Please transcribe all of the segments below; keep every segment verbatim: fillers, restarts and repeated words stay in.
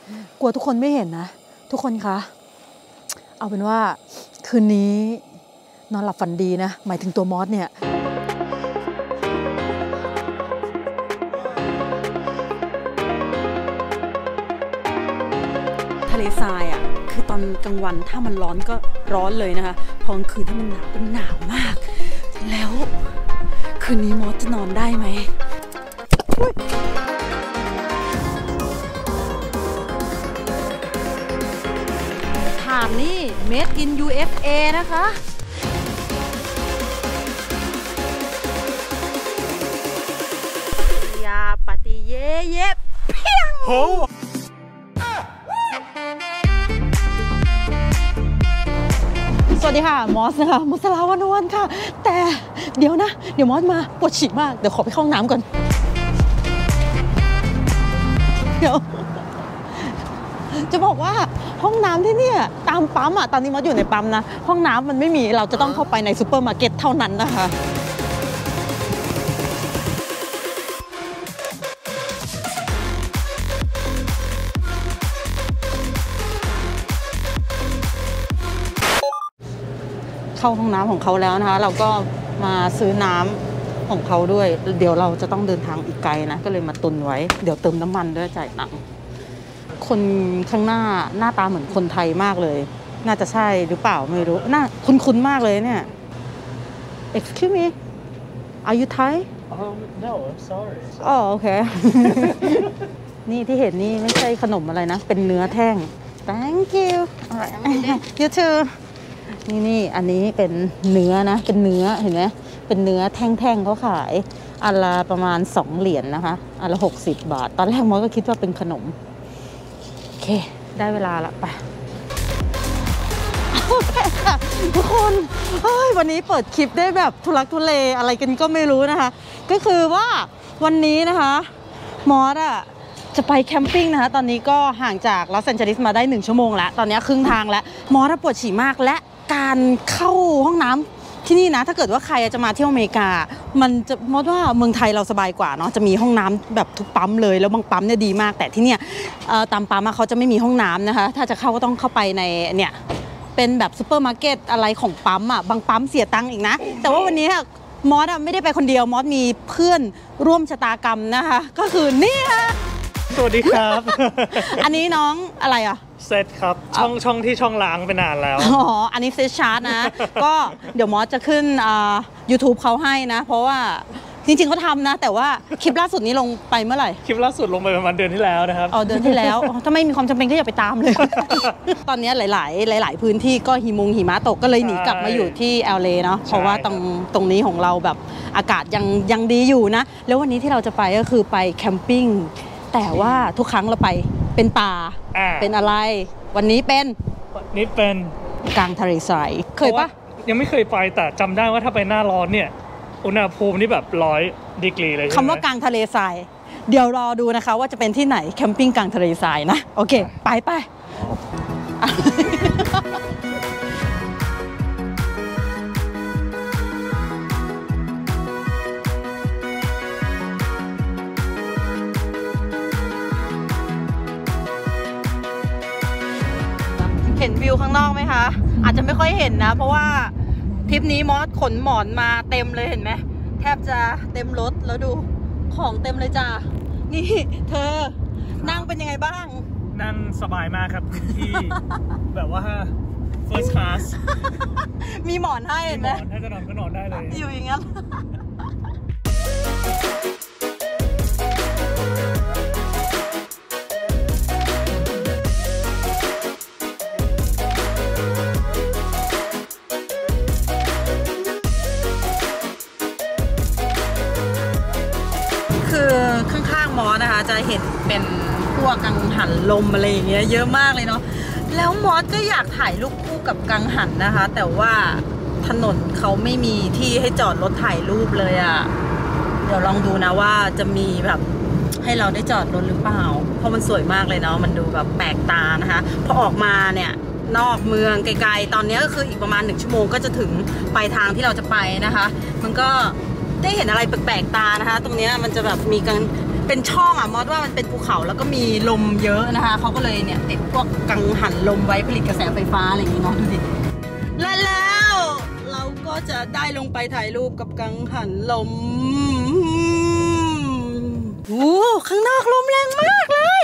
กลัวทุกคนไม่เห็นนะทุกคนคะเอาเป็นว่าคืนนี้นอนหลับฝันดีนะหมายถึงตัวมอสเนี่ยทะเลทรายอ่ะคือตอนกลางวันถ้ามันร้อนก็ร้อนเลยนะคะพอกลางคืนถ้ามันหนาวก็หนาวมากแล้วคืนนี้มอสจะนอนได้ไหมถามนี่ Made in ยู เอส เอ นะคะยาปฏิเยเย็บเพียงโหสวัสดีค่ะมอสนะคะมุสลาวันวันค่ะแต่เดี๋ยวนะเดี๋ยวมอสมาปวดฉี่มากเดี๋ยวขอไปเข้าห้องน้ำก่อนเดี๋ยวจะบอกว่าห้องน้ำที่นี่ตามปั๊มอ่ะตอนนี้มอสอยู่ในปั๊มนะห้องน้ำมันไม่มีเราจะต้องเข้าไปในซูเปอร์มาร์เก็ตเท่านั้นนะคะเข้าห้องน้ำของเขาแล้วนะคะเราก็มาซื้อน้ำของเขาด้วยเดี๋ยวเราจะต้องเดินทางอีกไกลนะก็เลยมาตุนไว้เดี๋ยวเติมน้ำมันด้วยจ่ายตังค์คนข้างหน้าหน้าตาเหมือนคนไทยมากเลยน่าจะใช่หรือเปล่าไม่รู้น่าคุ้นๆมากเลยเนี่ย Excuse me Are you Thai Um no I'm sorry อ๋อโอเค นี่ที่เห็นนี่ไม่ใช่ขนมอะไรนะเป็นเนื้อแท่ง Thank you You too นี่นี่อันนี้เป็นเนื้อนะเป็นเนื้อเห็นไหมเป็นเนื้อแท่งๆเขาขายอันละประมาณสองเหรียญ น, นะคะอันละหกสิบบาทตอนแรกมอสก็คิดว่าเป็นขนมโอเคได้เวลาละไปโอเคค่ะทุกคนวันนี้เปิดคลิปได้แบบทุลักทุเลอะไรกันก็ไม่รู้นะคะก็คือว่าวันนี้นะคะมอสอะจะไปแคมปิ้งนะคะตอนนี้ก็ห่างจากลอสแอนเจลิสมาได้หนึ่งชั่วโมงแล้วตอนนี้ครึ่งทางแล้วมอสปวดฉี่มากและการเข้าห้องน้ำที่นี่นะถ้าเกิดว่าใครจะมาเที่ยวอเมริกามันจะมอสว่าเมืองไทยเราสบายกว่าเนาะจะมีห้องน้ำแบบทุกปั๊มเลยแล้วบางปั๊มเนี่ยดีมากแต่ที่เนี่ยตามปั๊มเขาจะไม่มีห้องน้ำนะคะถ้าจะเข้าก็ต้องเข้าไปในเนี่ยเป็นแบบซูเปอร์มาร์เก็ตอะไรของปั๊มอ่ะบางปั๊มเสียตังค์อีกนะแต่ว่าวันนี้มอสไม่ได้ไปคนเดียวมอสมีเพื่อนร่วมชะตากรรมนะคะก็คือนี่ค่ะสวัสดีครับอันนี้น้องอะไรอ่ะเซตครับช่องช่องที่ช่องล้างไปนานแล้วอ๋ออันนี้เซตชาร์ตนะ ก็เดี๋ยวมอสจะขึ้นอ่า YouTube เขาให้นะเพราะว่าจริงๆเขาทำนะแต่ว่าคลิปล่าสุดนี้ลงไปเมื่อไหร่คลิปล่าสุดลงไปประมาณเดือนที่แล้วนะครับอ๋อเดือนที่แล้วถ้าไม่มีความจำเป็นก็อย่าไปตามเลย ตอนนี้หลายๆหลายๆพื้นที่ก็หิมงหิมะตกก็เลยหนีกลับมาอยู่ที่ แอล เอ เนาะเพราะว่าตรงตรงนี้ของเราแบบอากาศยังยังดีอยู่นะแล้ววันนี้ที่เราจะไปก็คือไปแคมปิ้งแต่ว่าทุกครั้งเราไปเป็นป่าเป็นอะไรวันนี้เป็นนี่เป็นกลางทะเลทรายเคยปะยังไม่เคยไปแต่จำได้ว่าถ้าไปหน้าร้อนเนี่ยอุณหภูมินี่แบบร้อยดีกรีเลยคำว่ากลางทะเลทรายเดี๋ยวรอดูนะคะว่าจะเป็นที่ไหนแคมปิ้งกลางทะเลทรายนะโอเคไปไปเห็นวิวข้างนอกไหมคะอาจจะไม่ค่อยเห็นนะเพราะว่าทริปนี้มอสขนหมอนมาเต็มเลยเห็นไหมแทบจะเต็มรถแล้วดูของเต็มเลยจ้านี่เธอนั่งเป็นยังไงบ้างนั่งสบายมากครับที่แบบว่า first class มีหมอนให้เห็นไหมถ้าจะนอนก็นอนได้เลยอยู่อย่างนั้นคือข้างๆมอสนะคะจะเห็นเป็นพวกกังหันลมอะไรอย่างเงี้ยเยอะมากเลยเนาะแล้วมอสก็อยากถ่ายรูปคู่กับกังหันนะคะแต่ว่าถนนเขาไม่มีที่ให้จอดรถถ่ายรูปเลยอะ่ะเดี๋ยวลองดูนะว่าจะมีแบบให้เราได้จอดรถหรือเปล่าเพราะมันสวยมากเลยเนาะมันดูแบบแปลกตานะคะพอออกมาเนี่ยนอกเมืองไกลๆตอนนี้ก็คืออีกประมาณหนึ่งชั่วโมงก็จะถึงปลายทางที่เราจะไปนะคะมันก็ได้เห็นอะไรแปลกๆตานะคะตรงนี้มันจะแบบมีกังเป็นช่องอ่ะมอสว่ามันเป็นภูเขาแล้วก็มีลมเยอะนะคะเขาก็เลยเนี่ยติดพวกกังหันลมไว้ผลิตกระแสไฟฟ้าอะไรอย่างงี้เนาะดูดิและแล้วเราก็จะได้ลงไปถ่ายรูปกับกังหันลมโอ้ข้างนอกลมแรงมากเลย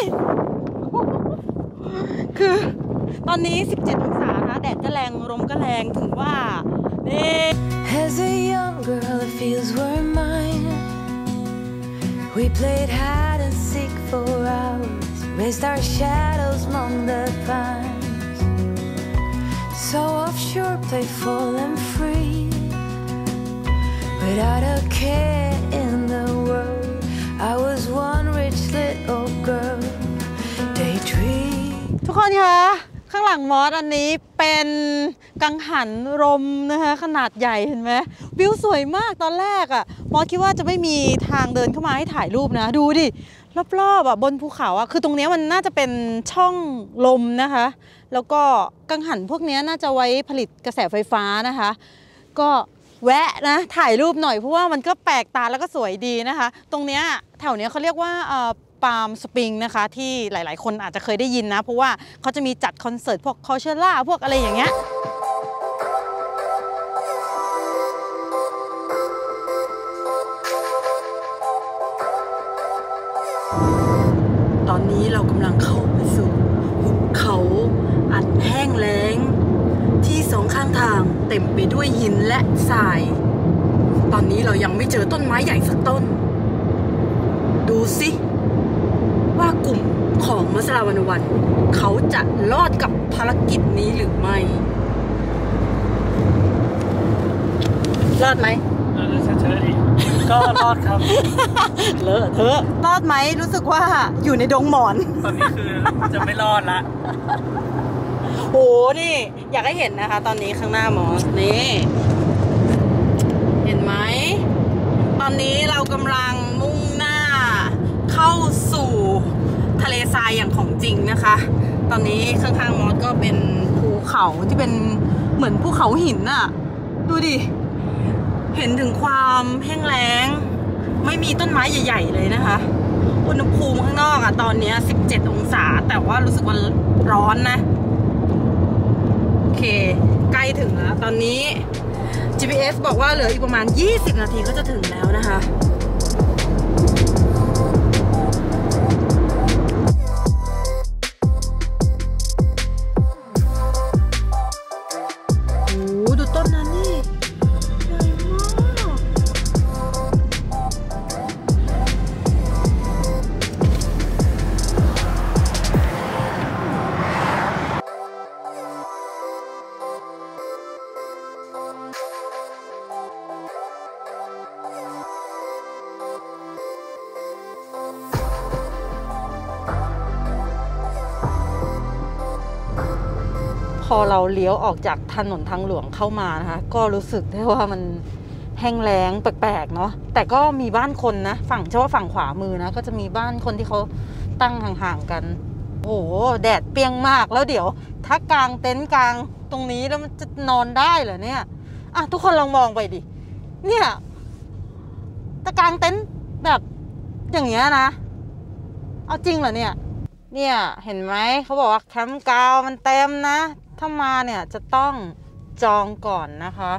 คือตอนนี้สิบเจ็ดองศานะแดดก็แรงลมก็แรงถึงว่านี่ As a young girl the fields were mine We played hide and seek for hours Raised our shadows among the pines So offshore playful and free Without a care in the world I was one rich little girl Daydream ทุกคนคะข้างหลังมอสอันนี้เป็นกังหันลมนะคะขนาดใหญ่เห็นไหมวิวสวยมากตอนแรกอะ่ะมอสคิดว่าจะไม่มีทางเดินเข้ามาให้ถ่ายรูปนะดูดิรอบๆอ่ะบนภูเขาอ่ะคือตรงนี้มันน่าจะเป็นช่องลมนะคะแล้วก็กังหันพวกนี้น่าจะไว้ผลิตกระแสไฟฟ้านะคะก็แวะนะถ่ายรูปหน่อยเพราะว่ามันก็แปลกตาแล้วก็สวยดีนะคะตรงเนี้ยแถวเนี้ยเขาเรียกว่าเอ่อปาล์มสปริงนะคะที่หลายๆคนอาจจะเคยได้ยินนะเพราะว่าเขาจะมีจัดคอนเสิร์ตพวกคอเชล่าพวกอะไรอย่างเงี้ยตอนนี้เรากำลังเข้าไปสู่หุบเขาอันแห้งแล้งที่สองข้างทางเต็มไปด้วยหินและทรายตอนนี้เรายังไม่เจอต้นไม้ใหญ่สักต้นดูสิว่ากลุ่มของมัสลาวันวันเขาจะรอดกับภารกิจนี้หรือไม่รอดไหมเออเฉยๆดิก็รอดครับเลอะเทอะรอดไหมรู้สึกว่าอยู่ในดงหมอนตอนนี้คือจะไม่รอดละโหนี่อยากให้เห็นนะคะตอนนี้ข้างหน้ามอสนี่เห็นไหมตอนนี้เรากำลังมุ่งหน้าเข้าสู่ทะเลทรายอย่างของจริงนะคะตอนนี้ข้างๆมอสก็เป็นภูเขาที่เป็นเหมือนภูเขาหินน่ะดูดิเห็นถึงความแห้งแล้งไม่มีต้นไม้ใหญ่ๆเลยนะคะอุณหภูมิข้างนอกอะตอนนี้สิบเจ็ดองศาแต่ว่ารู้สึกว่าร้อนนะโอเคใกล้ถึงแล้วตอนนี้ จี พี เอส บอกว่าเหลืออีกประมาณยี่สิบนาทีก็จะถึงแล้วนะคะพอเราเลี้ยวออกจากถนนทางหลวงเข้ามานะคะก็รู้สึกได้ว่ามันแห้งแล้งแปลกๆเนาะแต่ก็มีบ้านคนนะฝั่งเฉพาะฝั่งขวามือนะก็จะมีบ้านคนที่เขาตั้งห่างๆกันโอ้โหแดดเปรี้ยงมากแล้วเดี๋ยวถ้ากางเต็นท์กางตรงนี้แล้วมันจะนอนได้เหรอเนี่ยอ่ะทุกคนลองมองไปดิเนี่ยตะกางเต็นท์แบบอย่างเงี้ยนะเอาจริงเหรอเนี่ยเนี่ยเห็นไหมเขาบอกว่าแคมป์กาวมันเต็มนะถ้ามาเนี่ยจะต้องจองก่อนนะคะ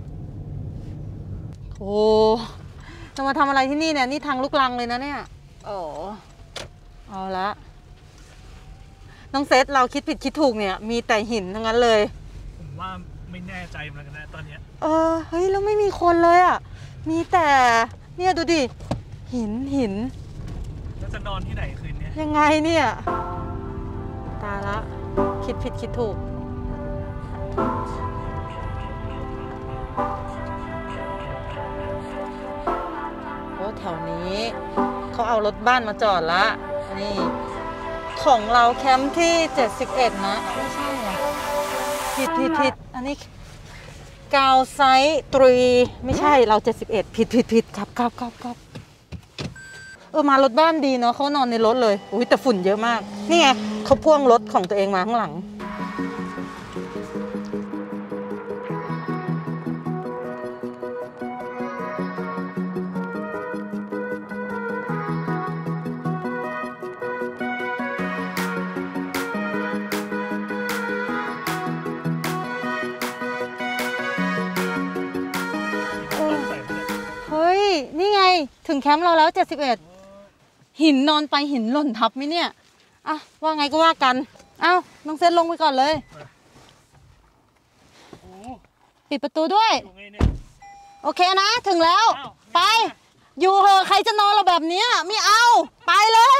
โอ้จะมาทำอะไรที่นี่เนี่ยนี่ทางลูกรังเลยนะเนี่ยโอ้เอาละน้องเซตเราคิดผิดคิดถูกเนี่ยมีแต่หินทั้งนั้นเลยผมว่าไม่แน่ใจเหมือนกันนะตอนนี้เออเฮ้ยแล้วไม่มีคนเลยอ่ะมีแต่เนี่ยดูดิหินหินแล้วจะนอนที่ไหนคืนนี้ยังไงเนี่ยตายละคิดผิดคิดถูกโอ้แถวนี้เขาเอารถบ้านมาจอดละนี่ของเราแคมป์ที่เจ็ดสิบเอ็ดนะไม่ใช่อ่ะผิดผิดผิดอันนี้กาวไซต์ตรีไม่ใช่เราเจ็ดสิบเอ็ดผิดผิดผิดครับครับครับครับเออมารถบ้านดีเนาะเขานอนในรถเลยอุ้ยแต่ฝุ่นเยอะมากนี่ไงเขาพ่วงรถของตัวเองมาข้างหลังถึงแคมป์เราแล้วเจ็ดสิบเอ็ดหินนอนไปหินหล่นทับไหมเนี่ยอ่ะว่าไงก็ว่ากันเอ้าน้องเซนลงไปก่อนเลยปิดประตูด้วยโอเคนะถึงแล้วไปอยู่เหอะใครจะนอนเราแบบนี้ไม่เอาไปเลย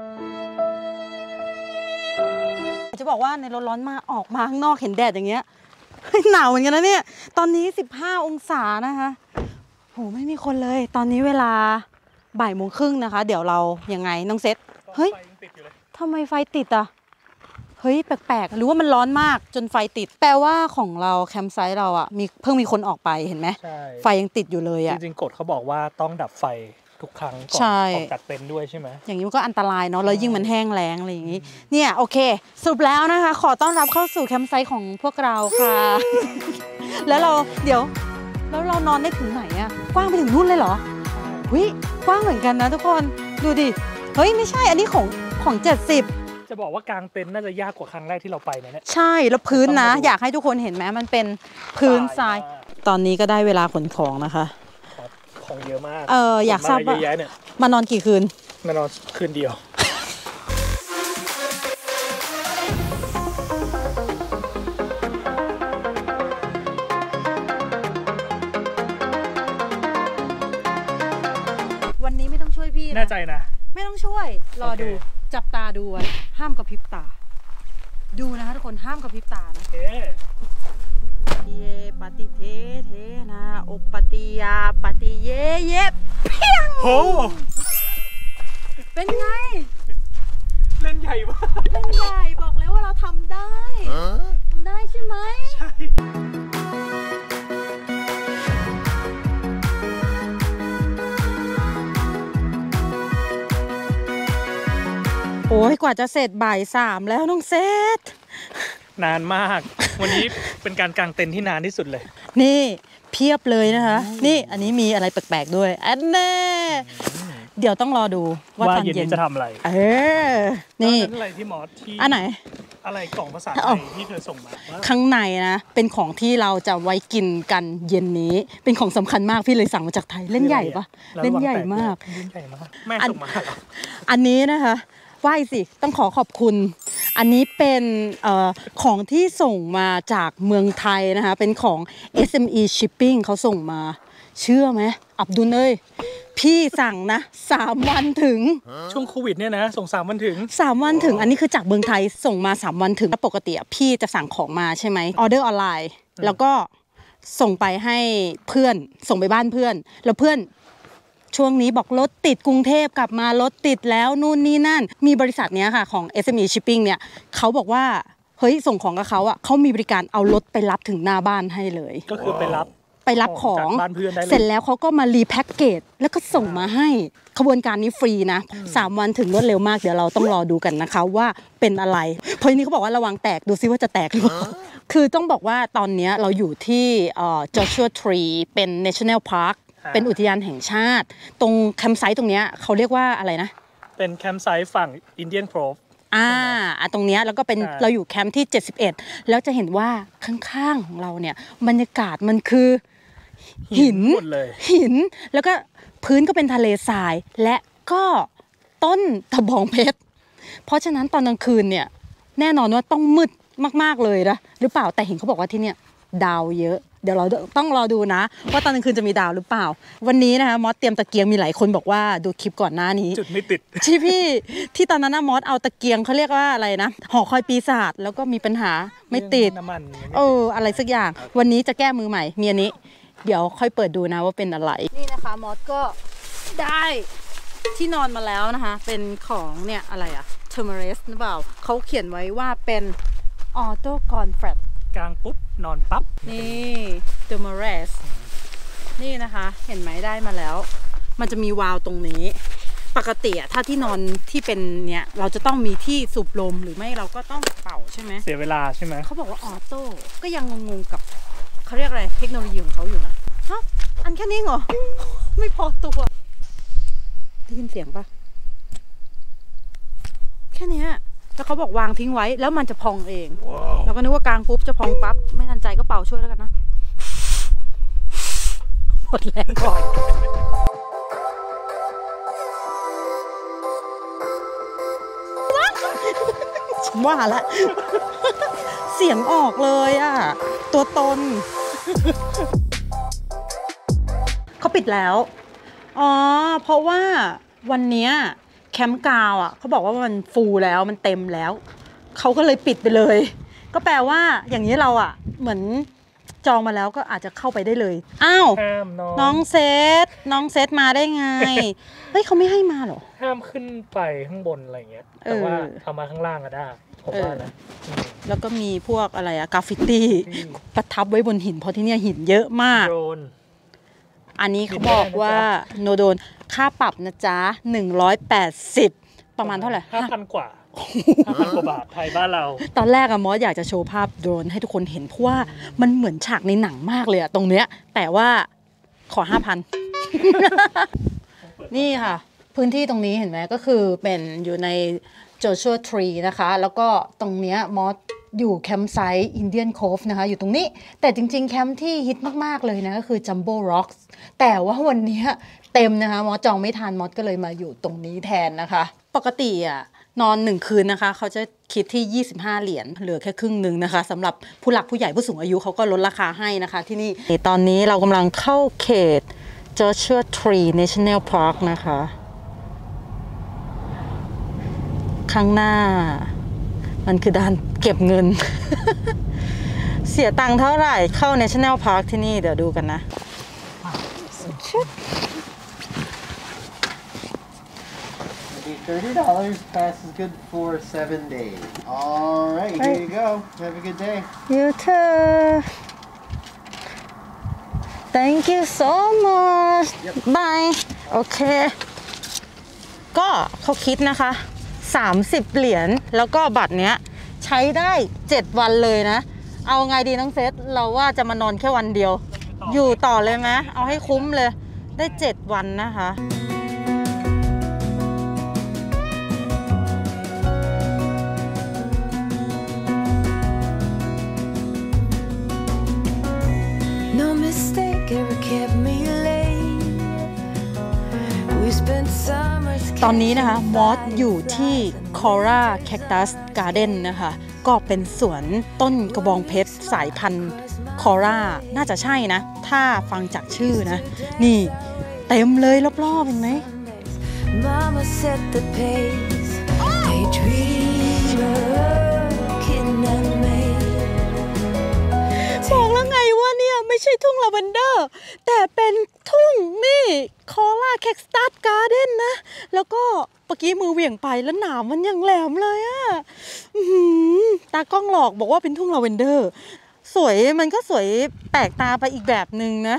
จะบอกว่าในรถร้อนมาออกมาข้างนอกเห็นแดดอย่างเงี้ยหนาวเหมือนกันนะเนี่ยตอนนี้สิบห้าองศานะคะโหไม่มีคนเลยตอนนี้เวลาบ่ายโมงครึ่งนะคะเดี๋ยวเรายังไงน้องเซตเฮ้ยทำไมไฟติดอ่ะเฮ้ยแปลกๆหรือว่ามันร้อนมากจนไฟติดแปลว่าของเราแคมป์ไซต์เราอ่ะมีเพิ่งมีคนออกไปเห็นไหมไฟยังติดอยู่เลยอ่ะจริงๆกฎเขาบอกว่าต้องดับไฟทุกครั้งก่อนออกจากเต็นท์ด้วยใช่ไหมอย่างนี้มันก็อันตรายเนาะแล้วยิ่งมันแห้งแล้งอะไรอย่างนี้เนี่ยโอเคสรุปแล้วนะคะขอต้อนรับเข้าสู่แคมป์ไซต์ของพวกเราค่ะ แล้วเราเดี๋ยวแล้วเรานอนได้ถึงไหนอะกว้างไปถึงนู่นเลยเหรอวิกว้างเหมือนกันนะทุกคนดูดิเฮ้ยไม่ใช่อันนี้ของของเจ็ดสิบจะบอกว่ากางเต็นท์น่าจะยากกว่าครั้งแรกที่เราไปนะเนี่ยใช่แล้วพื้นนะอยากให้ทุกคนเห็นไหมมันเป็นพื้นทรายตอนนี้ก็ได้เวลาขนของนะคะของเยอะมากเอออยากทราบว่ามานอนกี่คืนมานอนคืนเดียววันนี้ไม่ต้องช่วยพี่นะแน่ใจนะไม่ต้องช่วยรอดูจับตาดูไว้ห้ามกระพริบตาดูนะคะทุกคนห้ามกระพริบตานะเยปฏิเทเทนะอุปติยาปฏิเยเยเพียงโหเป็นไงเล่นใหญ่มากเล่นใหญ่บอกแล้วว่าเราทำได้ทำได้ใช่ไหมใช่โอ้ยกว่าจะเสร็จบ่ายสามแล้วน้องเซตนานมากวันนี้เป็นการกางเต็นท์ที่นานที่สุดเลยนี่เพียบเลยนะคะนี่อันนี้มีอะไรแปลกๆด้วยอันแน่เดี๋ยวต้องรอดูว่าตอนเย็นจะทำอะไรเออนี่อะไรที่มอสที่อันไหนอะไรกล่องภาษาไทยที่เธอส่งมาข้างในนะเป็นของที่เราจะไว้กินกันเย็นนี้เป็นของสำคัญมากพี่เลยสั่งมาจากไทยเล่นใหญ่ปะเล่นใหญ่มากเล่นใหญ่มากแม่ส่งมาอันนี้นะคะไหว้สิต้องขอขอบคุณอันนี้เป็นเอ่อของที่ส่งมาจากเมืองไทยนะคะเป็นของ เอส เอ็ม อี Shipping เขาส่งมาเชื่อไหมอับดุลเอ้ยพี่สั่งนะสามวันถึงช่วงโควิดเนี่ยนะส่งสามวันถึงสามวันถึงอันนี้คือจากเมืองไทยส่งมาสามวันถึงปกติพี่จะสั่งของมาใช่ไหมออเดอร์ออนไลน์แล้วก็ส่งไปให้เพื่อนส่งไปบ้านเพื่อนแล้วเพื่อนช่วงนี้บอกรถติดกรุงเทพกลับมารถติดแล้วนู่นนี่นั่นมีบริษัทเนี้ยค่ะของ เอส เอ็ม อี Shipping เนี่ยเขาบอกว่าเฮ้ยส่งของกับเขาอ่ะเขามีบริการเอารถไปรับถึงหน้าบ้านให้เลยก็คือไปรับไปรับของเสร็จแล้วเขาก็มารีแพ็คเกจแล้วก็ส่งมาให้ขบวนการนี้ฟรีนะสามวันถึงรวดเร็วมากเดี๋ยวเราต้องรอดูกันนะคะว่าเป็นอะไรเพราะนี้เขาบอกว่าระวังแตกดูซิว่าจะแตกหรือเปล่าคือต้องบอกว่าตอนนี้เราอยู่ที่ Joshua Tree เป็น National Parkเป็นอุทยานแห่งชาติตรงแคมป์ไซต์ตรงเนี้ยเขาเรียกว่าอะไรนะเป็นแคมป์ไซต์ฝั่ง Indian Grove อ่าตรงเนี้ยแล้วก็เป็นเราอยู่แคมป์ที่เจ็ดสิบเอ็ดแล้วจะเห็นว่าข้างๆของเราเนี่ยบรรยากาศมันคือหินหมดเลยหินแล้วก็พื้นก็เป็นทะเลทรายและก็ต้นตะบองเพชรเพราะฉะนั้นตอนกลางคืนเนี่ยแน่นอนว่าต้องมืดมากๆเลยนะหรือเปล่าแต่เห็นเขาบอกว่าที่เนี่ยดาวเยอะเดี๋ยวเราต้องรอดูนะว่าตอนกลางคืนจะมีดาวหรือเปล่าวันนี้นะคะมอสเตรียมตะเกียงมีหลายคนบอกว่าดูคลิปก่อนหน้านี้จุดไม่ติดที่พี่ที่ตอนนั้นนะมอสเอาตะเกียงเขาเรียกว่าอะไรนะหอคอยปีศาจแล้วก็มีปัญหาไม่ติดน้ำมันเอออะไรสักอย่างวันนี้จะแก้มือใหม่มีอันนี้เดี๋ยวค่อยเปิดดูนะว่าเป็นอะไรนี่นะคะมอสก็ได้ที่นอนมาแล้วนะคะเป็นของเนี่ยอะไรอะเทอร์เมเรสหรือเปล่าเขาเขียนไว้ว่าเป็นออโต้คอนแฟรตกลางปุ๊บนอนปั๊บนี่เทอร์เมเรสนี่นะคะเห็นไหมได้มาแล้วมันจะมีวาล์วตรงนี้ปกติอะถ้าที่นอนที่เป็นเนี่ยเราจะต้องมีที่สูบลมหรือไม่เราก็ต้องเป่าใช่ไหมเสียเวลาใช่ไหมเขาบอกว่าออโต้ก็ยังงงๆกับเขาเรียกอะไรเทคโนโลยีของเขาอยู่นะฮะอันแค่นี้เหรอไม่พอตัวได้ยินเสียงปะแค่นี้แล้วเขาบอกวางทิ้งไว้แล้วมันจะพองเอง wow. เราก็นึกว่ากลางปุ๊บจะพองปั๊บไม่ทันใจก็เป่าช่วยแล้วกันนะหมดแรงก่อนว่าละเสียงออกเลยอ่ะตัวตนเขาปิดแล้วอ๋อเพราะว่าวันนี้แคมป์กาวอ่ะเขาบอกว่ามันฟูลแล้วมันเต็มแล้วเขาก็เลยปิดไปเลยก็แปลว่าอย่างนี้เราอ่ะเหมือนจองมาแล้วก็อาจจะเข้าไปได้เลยอ้าวน้องเซตน้องเซตมาได้ไง เฮ้ยเขาไม่ให้มาหรอห้ามขึ้นไปข้างบนอะไรเงี้ยแต่ว่าเอามาข้างล่างก็ได้ผมว่านะแล้วก็มีพวกอะไรอะกราฟฟิตี้ประทับไว้บนหินเพราะที่นี่หินเยอะมากโดนอันนี้เขาบอกว่าโนโดนค่าปรับนะจ๊ะหนึ่งร้อยแปดสิบประมาณเท่าไหร่ห้าพันกว่าห้าพันกว่าบาทไทยบ้านเราตอนแรกอะมอสอยากจะโชว์ภาพโดรนให้ทุกคนเห็นเพราะว่ามันเหมือนฉากในหนังมากเลยอะตรงเนี้ยแต่ว่าขอห้าพันนี่ค่ะพื้นที่ตรงนี้เห็นไหมก็คือเป็นอยู่ในโจชัวทรีนะคะแล้วก็ตรงเนี้ยมอสอยู่แคมป์ไซต์อินเดียนโคฟนะคะอยู่ตรงนี้แต่จริงๆแคมป์ที่ฮิตมากๆเลยนะก็คือจัมโบ้ร็อกส์แต่ว่าวันนี้เต็มนะคะมอสจองไม่ทันมอสก็เลยมาอยู่ตรงนี้แทนนะคะปกติอ่ะนอนหนึ่งคืนนะคะเขาจะคิดที่ยี่สิบห้าเหรียญเหลือแค่ครึ่งหนึ่งนะคะสำหรับผู้หลักผู้ใหญ่ผู้สูงอายุเขาก็ลดราคาให้นะคะที่นี่ตอนนี้เรากำลังเข้าเขต Joshua Tree National Park นะคะข้างหน้ามันคือด่านเก็บเงิน เสียตังค์เท่าไหร่เข้า National Park ที่นี่เดี๋ยวดูกันนะ thirty dollars pass is good for seven days. All right, here you go. Have a good day. You too. Thank you so much. Yep. Bye. โอเคก็เขาคิดนะคะสามสิบเหรียญแล้วก็บัตรเนี้ยใช้ได้เจ็ดวันเลยนะเอาไงดีน้องเซตเราว่าจะมานอนแค่วันเดียวอยู่ต่อเลยไหมเอาให้คุ้มเลยได้เจ็ดวันนะคะ ตอนนี้นะคะมอสอยู่ที่ Cora Cactus Garden นะคะก็เป็นสวนต้นกระบองเพชรสายพันธุ์ Cora น่าจะใช่นะถ้าฟังจากชื่อนะนี่เต็มเลยรอบๆเห็นไหมบอกแล้วไงว่าเนี่ยไม่ใช่ทุ่งลาเวนเดอร์แต่เป็นทุ่งนี่คอร่าแคคตัสการ์เด้นนะแล้วก็เมื่อกี้มือเหวี่ยงไปแล้วหนามมันยังแหลมเลยอะตากล้องหลอกบอกว่าเป็นทุ่งลาเวนเดอร์สวยมันก็สวยแปลกตาไปอีกแบบหนึ่งนะ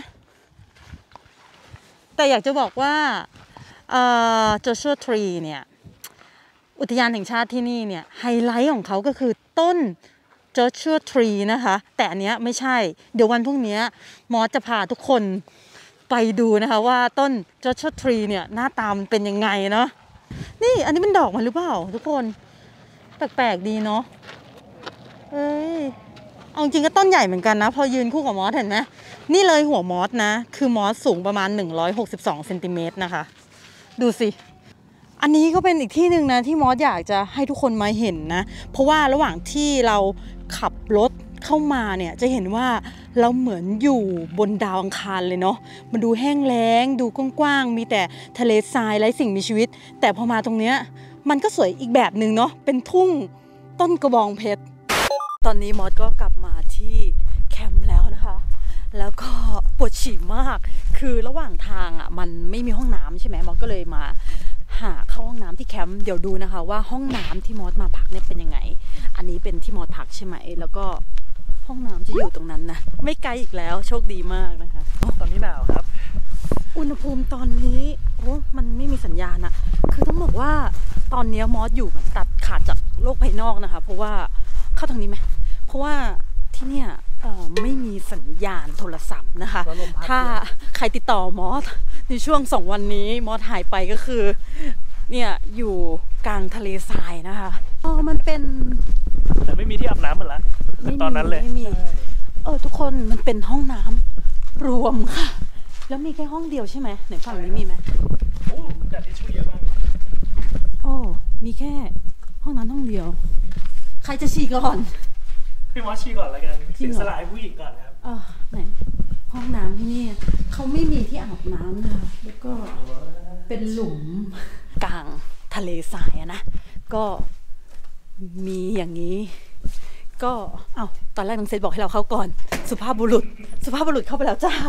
แต่อยากจะบอกว่าโจชัวทรีเนี่ยอุทยานแห่งชาติที่นี่เนี่ยไฮไลท์ของเขาก็คือต้นJoshua Tree นะคะแต่อันเนี้ยไม่ใช่เดี๋ยววันพรุ่งนี้มอสจะพาทุกคนไปดูนะคะว่าต้น Joshua Tree เนี่ยหน้าตามันเป็นยังไงเนาะนี่อันนี้เป็นดอกมันหรือเปล่าทุกคนแปลกๆดีเนาะเอ้ยเอาจริงก็ต้นใหญ่เหมือนกันนะพอยืนคู่กับมอสเห็นไหมนี่เลยหัวมอสนะคือมอสสูงประมาณหนึ่งร้อยหกสิบสองเซนติเมตรนะคะดูสิอันนี้ก็เป็นอีกที่หนึ่งนะที่มอสอยากจะให้ทุกคนมาเห็นนะเพราะว่าระหว่างที่เราขับรถเข้ามาเนี่ยจะเห็นว่าเราเหมือนอยู่บนดาวอังคารเลยเนาะมันดูแห้งแล้งดูกว้างๆมีแต่ทะเลทรายไร้สิ่งมีชีวิตแต่พอมาตรงเนี้ยมันก็สวยอีกแบบหนึ่งเนาะเป็นทุ่งต้นกระบองเพชรตอนนี้มอสก็กลับมาที่แคมป์แล้วนะคะแล้วก็ปวดฉี่มากคือระหว่างทางอ่ะมันไม่มีห้องน้ำใช่ไหมมอสก็เลยมาหาเข้าห้องน้ำที่แคมป์เดี๋ยวดูนะคะว่าห้องน้ำที่มอสมาพักเนี่ยเป็นยังไงอันนี้เป็นที่มอสพักใช่ไหมแล้วก็ห้องน้ำจะอยู่ตรงนั้นนะไม่ไกลอีกแล้วโชคดีมากนะคะตอนนี้หนาวครับอุณหภูมิตอนนี้โอ้มันไม่มีสัญญาณอะคือต้องบอกว่าตอนนี้มอสอยู่เหมือนตัดขาดจากโลกภายนอกนะคะเพราะว่าเข้าทางนี้ไหมเพราะว่าที่เนี่ยไม่มีสัญญาณโทรศัพท์นะคะถ้าใครติดต่อมอสในช่วงสองวันนี้มอสหายไปก็คือเนี่ยอยู่กลางทะเลทรายนะคะอ๋อมันเป็นแต่ไม่มีที่อาบน้ำเหมือนละตอนนั้นเลยไม่มีเออทุกคนมันเป็นห้องน้ำรวมค่ะแล้วมีแค่ห้องเดียวใช่ไหมไหนฝั่งนี้มีไหมโอ้แต่ที่ช่วยเยอะมากโอ้มีแค่ห้องน้ำห้องเดียวใครจะฉี่ก่อนพี่มอสชี้ก่อนละกันจริเสีงยเหรอสละให้ผู้หญิงก่อนครับเออไหนห้องน้ำที่นี่เขาไม่มีที่อาบน้ำนะคะแล้วก็เป็นหลุมกลางทะเลทรายอะนะก็มีอย่างนี้ ก็เอ้าตอนแรกน้องเซตบอกให้เราเข้าก่อนสุภาพบุรุษสุภาพบุรุษเข้าไปแล้วจ้า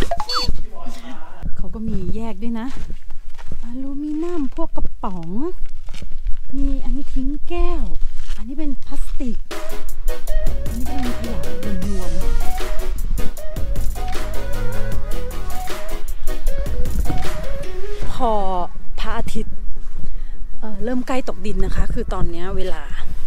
เขาก็มีแยกด้วยนะอลูมิเนียมพวกกระป๋องมีอันนี้ทิ้งแก้วอันนี้เป็นพลาสติกอันนี้เป็นขยะรวมพอพระอาทิตย์ เอ่อ เริ่มใกล้ตกดินนะคะ คือตอนนี้เวลา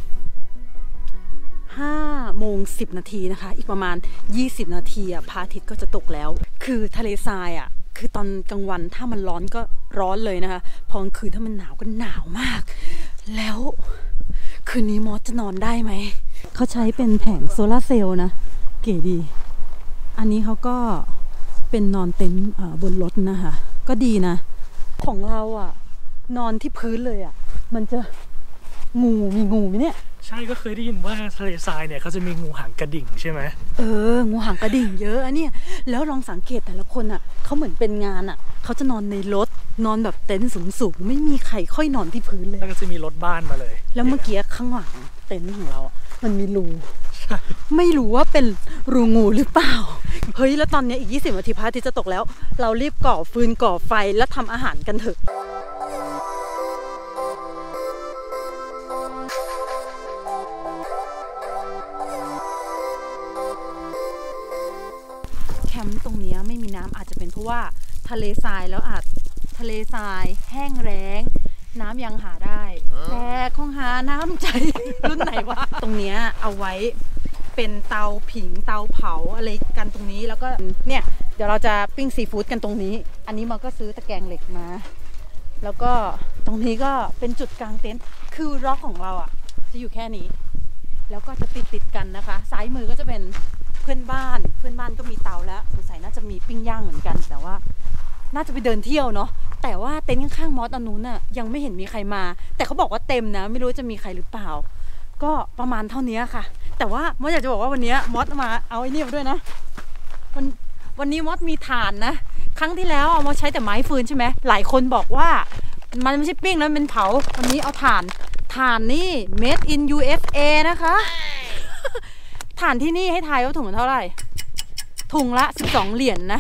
ห้าโมงสิบนาทีนะคะ อีกประมาณยี่สิบนาทีอะพระอาทิตย์ก็จะตกแล้ว คือทะเลทรายอะคือตอนกลางวันถ้ามันร้อนก็ร้อนเลยนะคะ พอกลางคืนถ้ามันหนาวก็หนาวมาก แล้วคืนนี้มอสจะนอนได้ไหม เขาใช้เป็นแผงโซลาร์เซลล์นะ เก๋ดี อันนี้เขาก็เป็นนอนเต็นท์บนรถนะคะ ก็ดีนะ ของเราอะนอนที่พื้นเลยอะมันจะงูมีงูไหมเนี่ยใช่ก็เคยได้ยินว่าทะเลทรายเนี่ยเขาจะมีงูหางกระดิ่งใช่ไหมเอองูหางกระดิ่งเยอะอะเนี่ยแล้วลองสังเกตแต่ละคนอ่ะเขาเหมือนเป็นงานอ่ะเขาจะนอนในรถนอนแบบเต็นท์สูงๆไม่มีใครค่อยนอนที่พื้นเลยแล้วก็จะมีรถบ้านมาเลยแล้วเมื่อกี้ข้างหลังเต็นท์ของเราอ่ะมันมีรูไม่รู้ว่าเป็นรูงูหรือเปล่าเฮ้ยแล้วตอนนี้อีกยี่สิบนาทีพระอาทิตย์จะตกแล้วเรารีบก่อฟืนก่อไฟแล้วทำอาหารกันเถอะแคมป์ตรงนี้ไม่มีน้ำอาจจะเป็นเพราะว่าทะเลทรายแล้วอาจทะเลทรายแห้งแล้งน้ำยังหาได้แต่คงหาน้ำใจรุ่นไหนวะตรงนี้เอาไว้เป็นเตาผิงเตาเผาอะไรกันตรงนี้แล้วก็เนี่ยเดี๋ยวเราจะปิ้งซีฟู้ดกันตรงนี้อันนี้มันก็ซื้อตะแกรงเหล็กมาแล้วก็ตรงนี้ก็เป็นจุดกลางเต็นท์คือร็อกของเราอ่ะจะอยู่แค่นี้แล้วก็จะติดติดกันนะคะซ้ายมือก็จะเป็นเพื่อนบ้านเพื่อนบ้านก็มีเตาแล้วสงสัยน่าจะมีปิ้งย่างเหมือนกันแต่ว่าน่าจะไปเดินเที่ยวเนาะแต่ว่าเต็นท์ข้างๆมอสอันนู้นน่ะยังไม่เห็นมีใครมาแต่เขาบอกว่าเต็มนะไม่รู้จะมีใครหรือเปล่าก็ประมาณเท่านี้ค่ะแต่ว่ามอสอยากจะบอกว่าวันนี้มอสมาเอาไอ้นี่มาด้วยนะวันวันนี้มอสมีถ่านนะครั้งที่แล้วมอสใช้แต่ไม้ฟืนใช่ไหมหลายคนบอกว่ามันไม่ใช่ปิ้งนะเป็นเผาวันนี้เอาถ่านถ่านนี่ made in ยู เอส เอ นะคะถ่านที่นี่ให้ทายว่าถุงเท่าไหร่ถุงละสิบสองเหรียญ นะ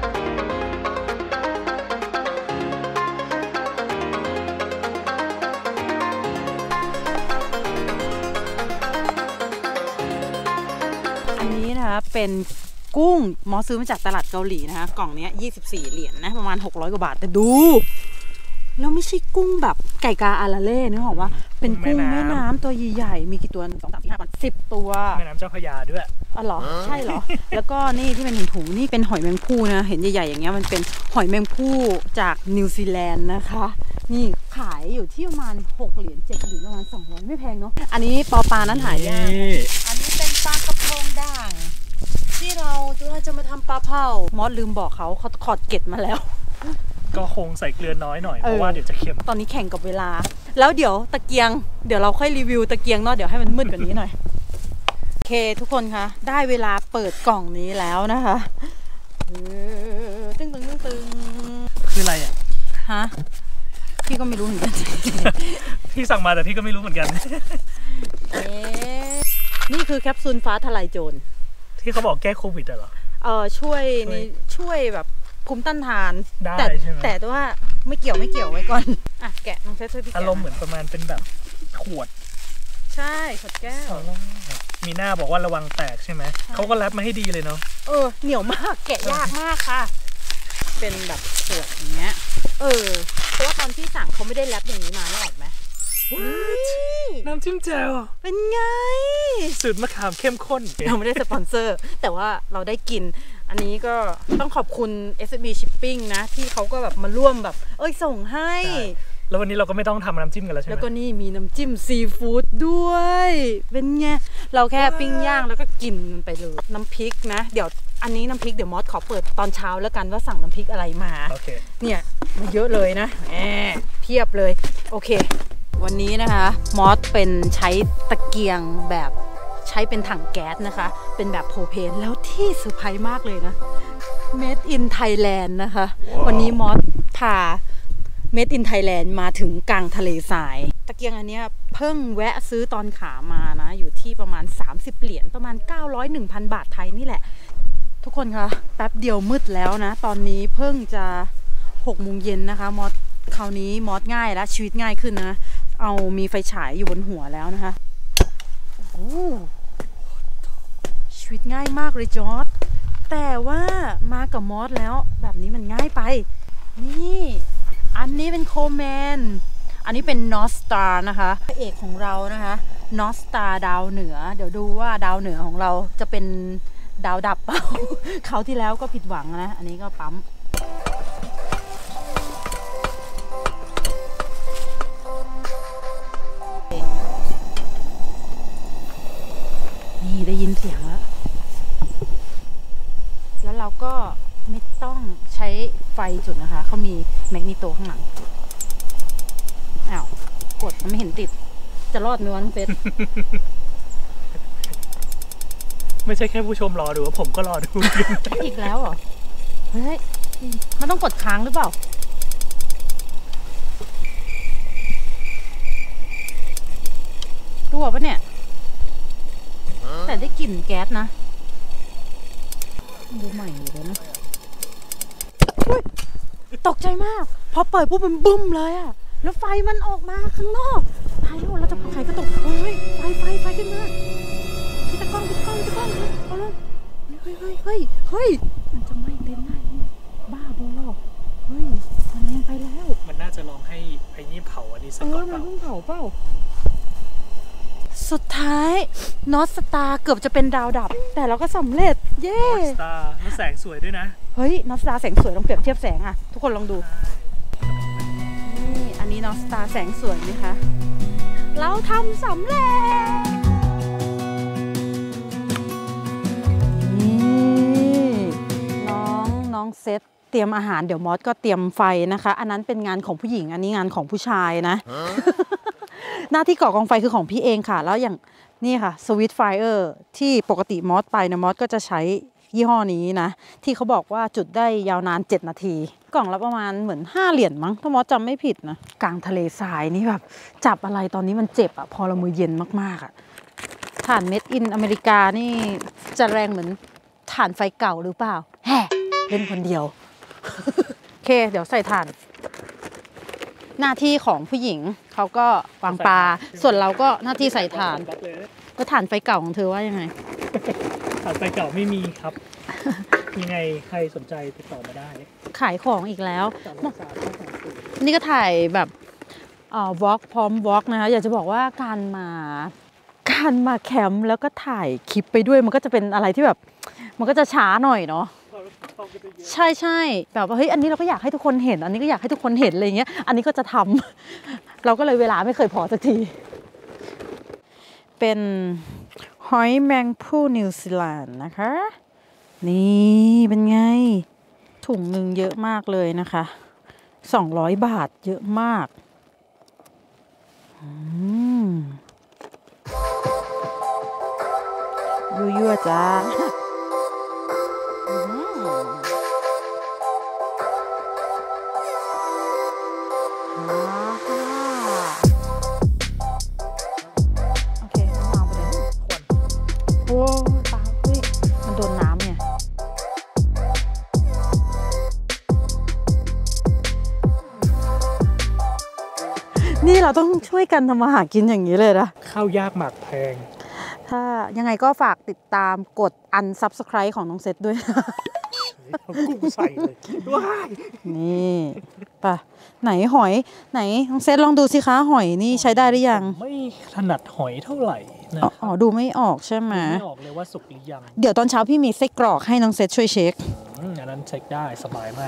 อันนี้นะคะเป็นกุ้งมอซื้อมาจากตลาดเกาหลีนะคะกล่องนี้ยี่สิบสี่เหรียญ นะประมาณหกร้อยกว่าบาทแต่ดูแล้วไม่ใช่กุ้งแบบไก่กาอาราเล่นึกออกว่าเป็นกุ้งแม่น้ำตัวใหญ่ๆมีกี่ตัวหนึ่งสองสามสี่ห้าสิบตัวแม่น้ำเจ้าพระยาด้วยอ๋อเหรอใช่เหรอแล้วก็นี่ที่เป็นถุงๆนี่เป็นหอยแมงภู่นะเห็นใหญ่ๆอย่างเงี้ยมันเป็นหอยแมงภู่จากนิวซีแลนด์นะคะนี่ขายอยู่ที่ประมาณหกเหรียญเจ็ดเหรียญประมาณสองร้อยไม่แพงเนาะอันนี้ปอปลานั้นหายากอันนี้เป็นปลากระพงด่างที่เราจะมาทำปลาเผามอสลืมบอกเขาเขาขอดเกล็ดมาแล้วก็คงใส่เกลือน้อยหน่อยเพราะว่าเดี๋ยวจะเค็มตอนนี้แข่งกับเวลาแล้วเดี๋ยวตะเกียงเดี๋ยวเราค่อยรีวิวตะเกียงเนาะเดี๋ยวให้มันมืดกว่านี้หน่อยโอเคทุกคนคะได้เวลาเปิดกล่องนี้แล้วนะคะตึ้งตึ้งตึ้งตึ้งคืออะไรอ่ะฮะพี่ก็ไม่รู้เหมือนกันพี่สั่งมาแต่พี่ก็ไม่รู้เหมือนกันเอ๊ะนี่คือแคปซูลฟ้าทลายโจรที่เขาบอกแก้โควิดเหรอเออช่วยนี่ช่วยแบบภูมิต้านทานได้ใช่ไหมแต่ว่าไม่เกี่ยวไม่เกี่ยวไว้ก่อนอ่ะแกะน้องเซตช่วยพี่แกะอารมณ์เหมือนประมาณเป็นแบบขวดใช่ขวดแก้วมีหน้าบอกว่าระวังแตกใช่ไหมเขาก็แรปมาให้ดีเลยเนาะเออเหนียวมากแกะยากมากค่ะเป็นแบบขวดอย่างเงี้ยเออเพราะว่าตอนที่สั่งเขาไม่ได้แรปอย่างนี้มาไม่ออกไหมน้ำจิ้มแจ่วเป็นไงสูตรมะขามเข้มข้นเราไม่ได้สปอนเซอร์แต่ว่าเราได้กินอันนี้ก็ต้องขอบคุณ เอส เอ บี Shipping นะที่เขาก็แบบมาร่วมแบบเอ้ยส่งให้แล้ววันนี้เราก็ไม่ต้องทำน้ำจิ้มกันแล้วใช่ไหมแล้วก็นี่มีน้ำจิ้มซีฟู้ดด้วยเป็นไงเราแค่ปิ้งย่างแล้วก็กินไปเลยน้ำพริกนะเดี๋ยวอันนี้น้ำพริกเดี๋ยวมอสขอเปิดตอนเช้าแล้วกันว่าสั่งน้ำพริกอะไรมา okay. เนี่ยมาเยอะเลยนะแหมเพียบเลยโอเควันนี้นะคะมอสเป็นใช้ตะเกียงแบบใช้เป็นถังแก๊สนะคะเป็นแบบโพเพนแล้วที่เซอร์ไพรส์มากเลยนะ Made in Thailand นะคะ wow. วันนี้มอสพา Made in Thailand มาถึงกลางทะเลทรายตะเกียงอันนี้เพิ่งแวะซื้อตอนขามานะอยู่ที่ประมาณสามสิบเหรียญประมาณ เก้าร้อย หนึ่งพัน บาทไทยนี่แหละทุกคนคะแป๊บเดียวมืดแล้วนะตอนนี้เพิ่งจะหกโมงเย็นนะคะมอสคราวนี้มอสง่ายแล้วชีวิตง่ายขึ้นนะเอามีไฟฉายอยู่บนหัวแล้วนะคะโอ้ชีวิตง่ายมากเลยจอร์จแต่ว่ามากับมอสแล้วแบบนี้มันง่ายไปนี่อันนี้เป็นโคแมนอันนี้เป็นนอสตาร์นะคะพระเอกของเรานะคะนอสตาร์ดาวเหนือเดี๋ยวดูว่าดาวเหนือของเราจะเป็นดาวดับเปล่า เขาที่แล้วก็ผิดหวังนะอันนี้ก็ปั๊มนี่ได้ยินเสียงแล้วแล้วเราก็ไม่ต้องใช้ไฟจุดนะคะเขามีแมกนีโตข้างหลังอ้าวกดมันไม่เห็นติดจะรอดไหมวะน้องเฟสไม่ใช่แค่ผู้ชมรอดูว่าผมก็รอดูอีกแล้วเหรอเฮ้ยมันต้องกดค้างหรือเปล่ารั่วปะเนี่ยแต่ได้กลิ่นแก๊สนะดูใหม่เลยนะตกใจมากพอเปิดปุ๊บมันบึ้มเลยอะแล้วไฟมันออกมาข้างนอกตายแล้วเราจะไฟก็ตกเฮ้ยไฟไฟไฟขึ้นมาพี่ตะก้องพี่ตะก้องพี่ตะก้องเอาเลยเฮ้ยเฮ้ยเฮ้ยเฮ้ยมันจะไหม้เต็มหน้าบ้าบอเฮ้ยมันแรงไปแล้วมันน่าจะลองให้ไอ้นี่เผาอันนี้สักก่อนเปล่าเออมันเพิ่งเผาเปล่าสุดท้ายนอสตาร์เกือบจะเป็นดาวดับแต่เราก็สำเร็จเย้นอสตาร์แล้วแสงสวยด้วยนะเฮ้ยนอสตาร์แสงสวยลองเปรียบเทียบแสงอ่ะทุกคนลองดูนี่อันนี้นอสตาร์แสงสวยไหมคะเราทำสำเร็จนี่น้องน้องเซตเตรียมอาหารเดี๋ยวมอสก็เตรียมไฟนะคะอันนั้นเป็นงานของผู้หญิงอันนี้งานของผู้ชายนะ หน้าที่ก่อกองไฟคือของพี่เองค่ะแล้วอย่างนี่ค่ะสวิตไฟเออร์ที่ปกติมอสไปนะมอสก็จะใช้ยี่ห้อนี้นะที่เขาบอกว่าจุดได้ยาวนานเจ็ดนาทีกล่องละประมาณเหมือนห้าเหรียญมั้งถ้ามอสจำไม่ผิดนะกลางทะเลทรายนี่แบบจับอะไรตอนนี้มันเจ็บอะพอเรามือเย็นมากๆอะถ่านเม็ดอินอเมริกานี่จะแรงเหมือนถ่านไฟเก่าหรือเปล่าแฮ่เล่นคนเดียว โอเคเดี๋ยวใส่ถ่านหน้าที่ของผู้หญิงเขาก็วางปลาส่วนเราก็หน้าที่ใส่ถ่านแล้วถ่านไฟเก่าของเธอว่ายังไงถ่านไฟเก่าไม่มีครับ ยังไงใครสนใจติดต่อมาได้ขายของอีกแล้วนี่ก็ถ่ายแบบอ่าวอล์กพร้อมวอล์กนะคะอยากจะบอกว่าการมาการมาแคมป์แล้วก็ถ่ายคลิปไปด้วยมันก็จะเป็นอะไรที่แบบมันก็จะช้าหน่อยเนาะใช่ใช่แบบว่าเฮ้ยอันนี้เราก็อยากให้ทุกคนเห็นอันนี้ก็อยากให้ทุกคนเห็นอะไรเงี้ยอันนี้ก็จะทำเราก็เลยเวลาไม่เคยพอสักทีเป็นหอยแมงผู้นิวซีแลนด์นะคะนี่เป็นไงถุงหนึ่งเยอะมากเลยนะคะสองร้อยบาทเยอะมากอืมยั่วๆจ้านี่เราต้องช่วยกันทำมาหากินอย่างนี้เลยนะข้าวยากหมากแพงถ้ายังไงก็ฝากติดตามกดอันซับสไครบ์ของน้องเซตด้วยกุ้งใส่เลยว้ายนี่ป่ะไหนหอยไหนน้องเซตลองดูสิคะหอยนี่ใช้ได้หรือยังไม่ถนัดหอยเท่าไหร่นะอ๋อดูไม่ออกใช่ไหมไม่ออกเลยว่าสุกหรือยังเดี๋ยวตอนเช้าพี่มีไส้กรอกให้น้องเซตช่วยเช็คอันนั้นเช็คได้สบายมาก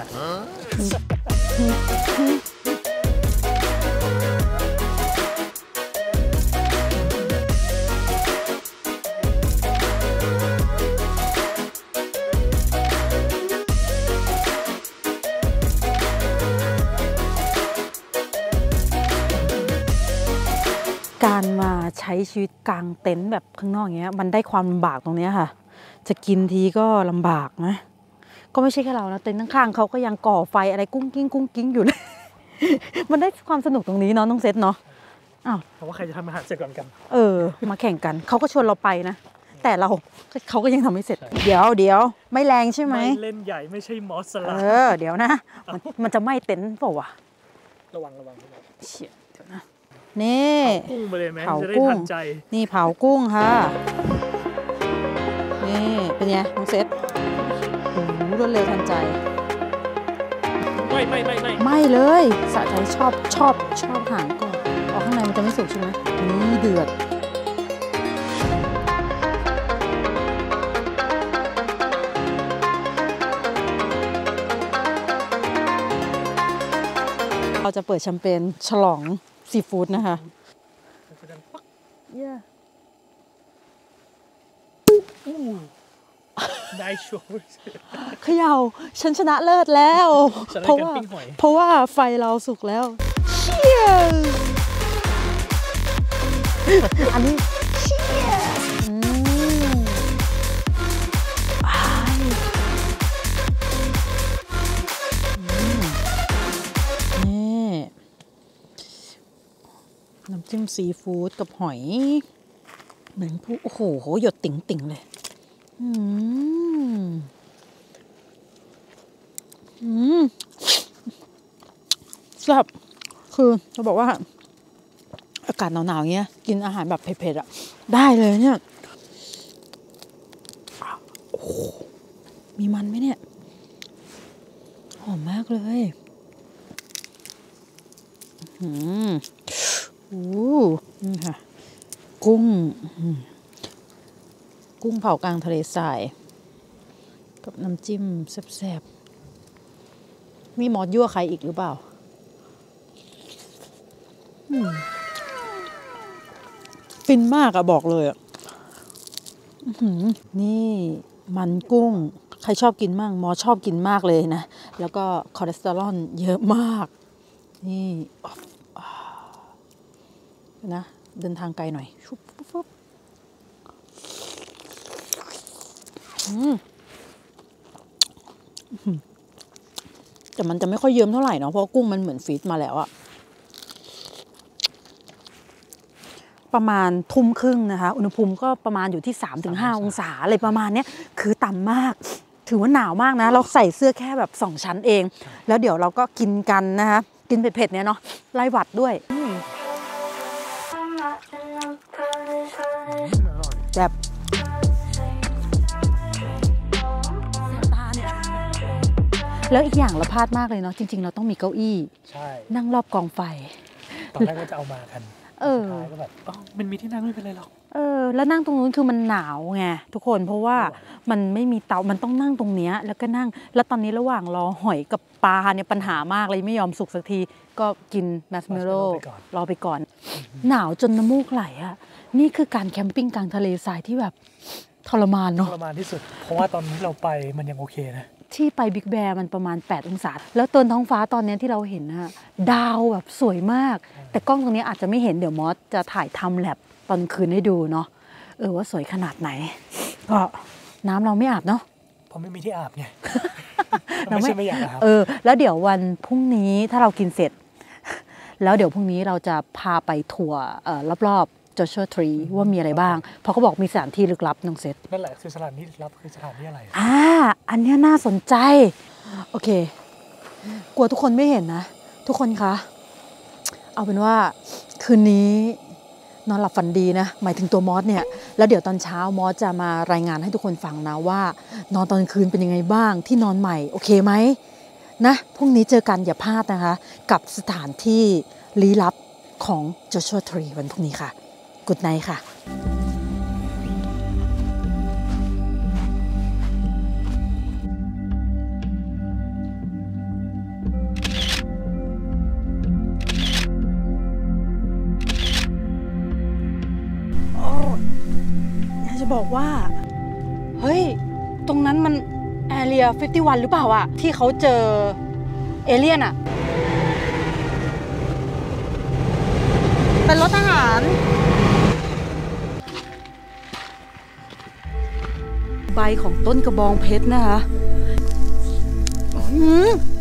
การมาใช้ชีวิตกลางเต็นท์แบบข้างนอกอย่างเงี้ยมันได้ความลำบากตรงนี้ค่ะ จะกินทีก็ลำบากนะก็ไม่ใช่แค่เรานะเต็นท์ข้างๆเขาก็ยังก่อไฟอะไรกุ้งกิ้งกุ้งกิ้งอยู่เลย มันได้ความสนุกตรงนี้เนาะน้องเซตเนาะอ้าวเพราะว่าใครจะทำอาหารเสร็จก่อนกันเออมาแข่งกันเขาก็ชวนเราไปนะแต่เราเขาก็ยังทำไม่เสร็จเดี๋ยวเดี๋ยวไม่แรงใช่ไหมไม่เล่นใหญ่ไม่ใช่มอสลาเออเดี๋ยวนะมันมันจะไหม้เต็นท์เปล่าวะระวังระวังเชี่ยเดี๋ยวนะนี่กุ้งไปเลยไหมเผาจะได้กุ้งทันใจนี่เผากุ้งค่ะนี่เป็นไงน้องเซตโอ้โหรวดเร็วทันใจไม่ไม่ไม่ไม่ไม่เลยสะใจชอบชอบชอบหางก่อนออกข้างในมันจะไม่สุกใช่ไหมนี่เดือดเราจะเปิดแชมเปญฉลองซีฟู้ดนะคะได้ชัวร์เขย่าฉันชนะเลิศแล้วเพราะว่าเพราะว่าไฟเราสุกแล้วเชียร์อันนี้เชียร์นี่น้ำจิ้มซีฟู้ดกับหอยเหมือนผู้โอ้โหหยดติ๋งติ๋งเลยอืมอืมแซ่บคือจะบอกว่าอากาศหนาวๆเงี้ยกินอาหารแบบเผ็ดๆอ่ะได้เลยเนี่ยโอ้มีมันไหมเนี่ยหอมมากเลยอืมโอ้นี่ค่ะกุ้งกุ้งเผากลางทะเลทรายกับน้ำจิ้มแซ่บๆมีมอสยั่วใครอีกหรือเปล่าฟินมากอะบอกเลยอะนี่มันกุ้งใครชอบกินมั่งมอสชอบกินมากเลยนะแล้วก็คอเลสเตอรอลเยอะมากนี่นะเดินทางไกลหน่อยชุบฟุบแต่มันจะไม่ค่อยเยิ้มเท่าไหร่เนาะเพราะกุ้งมันเหมือนฟีดมาแล้วอะประมาณทุ่มครึ่งนะคะอุณหภูมิก็ประมาณอยู่ที่ สามถึงห้า องศาอะไรประมาณนี้คือต่ำมากถือว่าหนาวมากนะเราใส่เสื้อแค่แบบสองชั้นเองแล้วเดี๋ยวเราก็กินกันนะคะกินเผ็ดๆเนี่ยเนาะไล่หวัดด้วยแบบแล้วอีกอย่างเราพลาดมากเลยเนาะจริงๆเราต้องมีเก้าอี้นั่งรอบกองไฟตอนแรกก็จะเอามากันเออก็แบบอ๋อมันมีที่นั่งไม่เป็นไรหรอกเออแล้วนั่งตรงนู้นคือมันหนาวไงทุกคนเพราะว่ามันไม่มีเตามันต้องนั่งตรงเนี้ยแล้วก็นั่งแล้วตอนนี้ระหว่างรอหอยกับปลาเนี่ยปัญหามากเลยไม่ยอมสุกสักทีก็กินมัสเมโล่รอไปก่อนหนาวจนน้ำมูกไหลอ่ะนี่คือการแคมปิ้งกลางทะเลทรายที่แบบทรมานเนาะทรมานที่สุดเพราะว่าตอนที่เราไปมันยังโอเคนะที่ไปบิ๊กแบร์มันประมาณแปดองศาแล้วตนท้องฟ้าตอนนี้ที่เราเห็นนะดาวแบบสวยมากแต่กล้องตรงนี้อาจจะไม่เห็นเดี๋ยวมอสจะถ่ายทำแลบตอนคืนให้ดูเนาะเออว่าสวยขนาดไหนก็น้ำเราไม่อาบเนาะเพราะไม่มีที่อาบไงไม่ใช่ไม่อยากอาบเออแล้วเดี๋ยววันพรุ่งนี้ถ้าเรากินเสร็จแล้วเดี๋ยวพรุ่งนี้เราจะพาไปทัวร์รอบๆJoshua Tree ว่ามีอะไรบ้างเพราะเขาบอกมีสถานที่ลึกลับน้องเซตนั่นแหละคือสถานที่ลึกลับคือสถานที่อะไรอ่าอันนี้น่าสนใจโอเคกลัวทุกคนไม่เห็นนะทุกคนคะเอาเป็นว่าคืนนี้นอนหลับฝันดีนะหมายถึงตัวมอสเนี่ยแล้วเดี๋ยวตอนเช้ามอสจะมารายงานให้ทุกคนฟังนะว่านอนตอนคืนเป็นยังไงบ้างที่นอนใหม่โอเคไหมนะพรุ่งนี้เจอกันอย่าพลาดนะคะกับสถานที่ลี้ลับของ Joshua Tree วันพรุ่งนี้ค่ะGood night ค่ะอยากจะบอกว่าเฮ้ยตรงนั้นมัน Area ห้าสิบเอ็ดหรือเปล่าอะที่เขาเจอเอเลี่ยนอะเป็นรถทหารใบของต้นกระบองเพชรนะคะอืม